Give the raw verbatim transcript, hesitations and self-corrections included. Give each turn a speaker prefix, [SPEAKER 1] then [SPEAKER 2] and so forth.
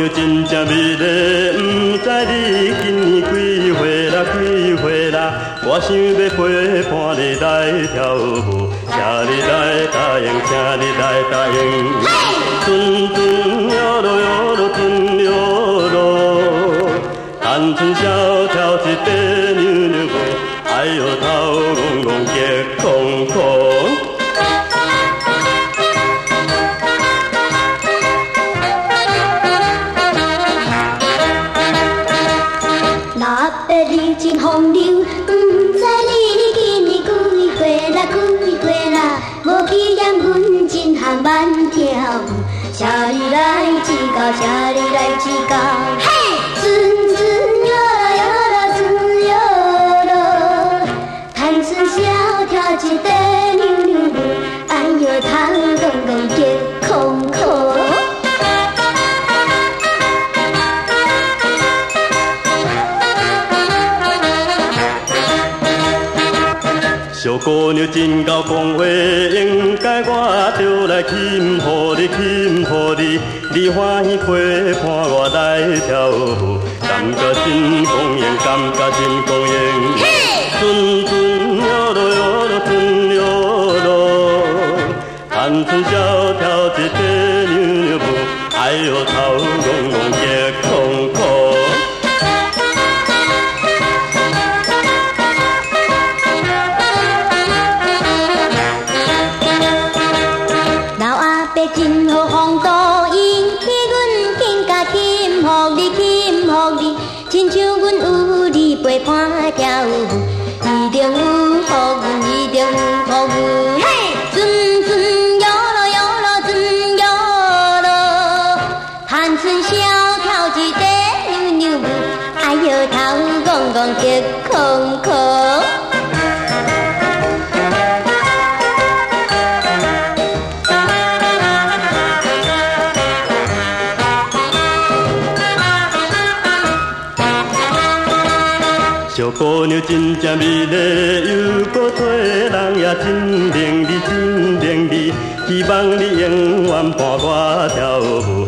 [SPEAKER 1] 娘真正美丽，不知你今年几岁啦？几岁啦？我想要陪伴你来跳舞，请你来答应，请你来答应。阵阵摇落摇落阵摇落，谈春小跳一块扭扭舞，哎呦头戆戆结空空。
[SPEAKER 2] 你真风流，不知你今年几岁啦？几岁啦？无纪念阮真行慢跳舞，请你来指教，请你来指教。嘿，阵阵摇啦摇啦阵摇啦，谈春小跳一块扭扭舞，哎呦头戆戆结空空。小姑娘真够讲话，应该我就来钦护你，钦护你。你欢喜陪伴我来跳舞，感觉真公平，感觉真公平。阵阵摇落摇落阵摇落，谈春小跳一块扭扭舞，哎呦头戆戆结空空。真好风度，引起阮更加钦服你，钦服你，亲像阮有你陪伴跳舞，一定有福运，一定有福运。嘿，阵阵摇落摇落阵摇落，谈春小跳一块扭扭舞，哎呦头戆戆结空空。小姑娘真正美丽，又搁做人也真伶俐，真伶俐。希望你永远伴我跳舞。